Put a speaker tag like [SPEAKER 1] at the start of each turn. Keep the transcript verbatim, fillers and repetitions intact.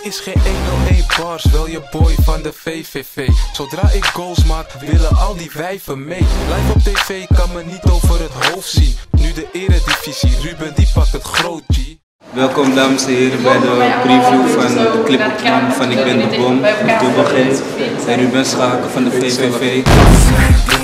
[SPEAKER 1] is geen honderdéén bars, wel je boy van de V V V. Zodra ik goals maak, willen al die wijven mee. Live op tv kan me niet over het hoofd zien. Nu de eredivisie, Ruben die pakt het groot, G.
[SPEAKER 2] Welkom dames en heren bij de preview van de clipopname van Ik Ben De Bom. Dubbel G en Ruben Schaken van de V V V.